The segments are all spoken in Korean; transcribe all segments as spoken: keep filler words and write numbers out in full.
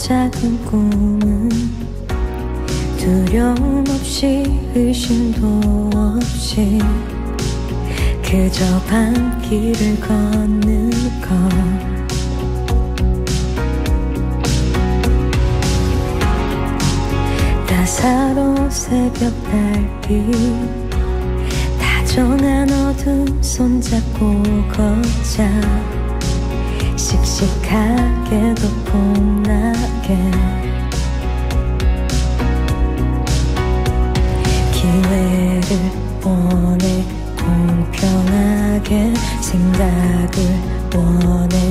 작은 꿈은 두려움 없이 의심도 없이 그저 밤길을 걷는 것. 따사로운 새벽 달빛 다정한 어둠 손잡고 걷자. 씩씩하게도 봄나게 기회를 원해 공평하게 생각을 원해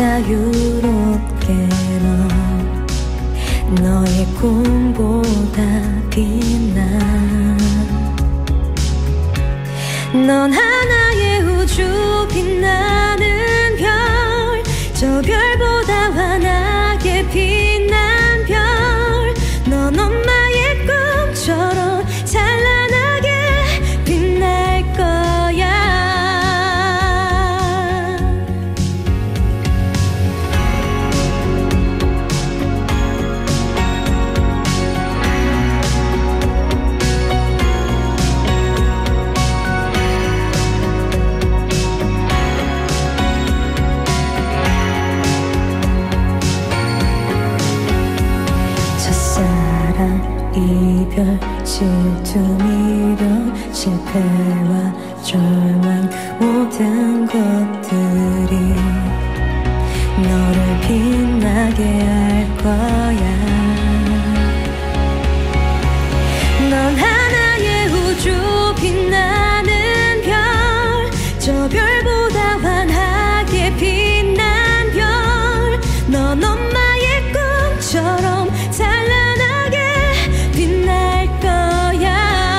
자유롭게 넌 너의 꿈보다 빛나. 넌 하나의 우주 빛나는 별 저 별보다 환하게 빛난 별 넌 엄마의 꿈처럼 찬란하게 빛날 거야. 이별, 질투, 미련, 실패와 절망 모든 것들이 너를 빛나게 할 거야. 넌 하나의 우주 빛나는 별 저 별보다 환하게 빛난 별 넌 엄마의 꿈처럼 찬란하게 빛날 거야.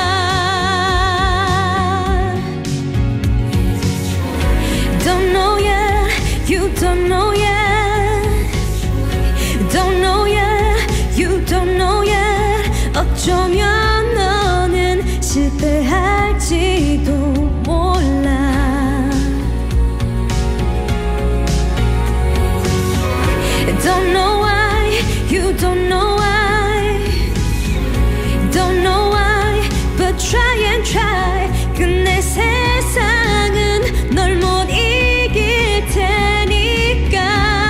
Don't know yet, you don't know yet. Don't know yet, you don't know yet. 어쩌면 너는 실패할지도 몰라. Don't know why, you don't know why. Don't know why, but try and try. 끝내 세상은 널 못 이길 테니까.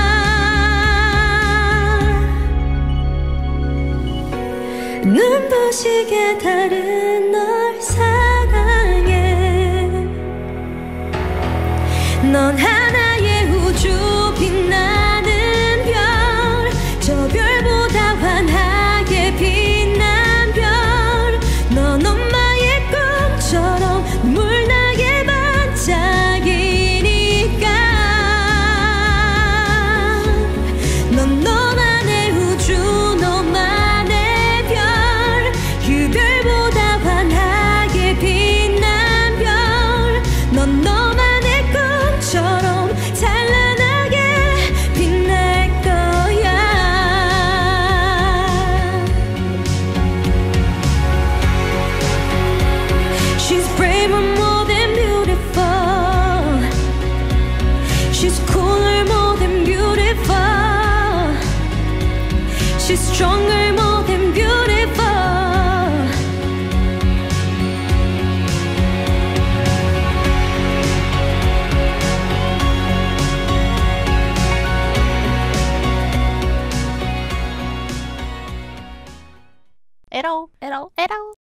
눈부시게 다른 널 사랑해. 넌 하나의 우주 빛나는 별 저 별보다 환하게 빛난 별 넌 엄마의 꿈처럼 물나게 반짝이니까. 넌 너만의 우주 너만의 별 그 별보다 환하게 빛난 별 넌 너만의 꿈처럼 찬란하게 빛날 거야. She's braver, more than beautiful. She's cooler, more than beautiful. She's stronger, more than beautiful. 에러 에러 에러